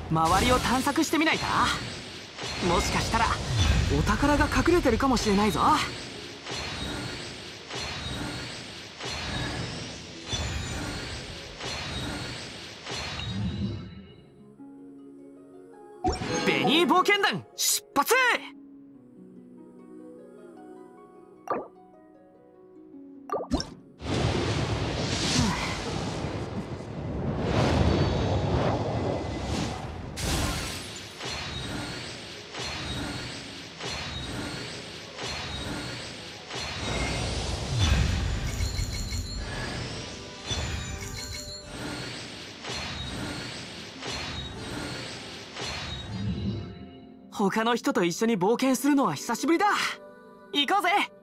周りを探索してみないか？もしかしたらお宝が隠れてるかもしれないぞ。ベニー冒険団出発！他の人と一緒に冒険するのは久しぶりだ。行こうぜ。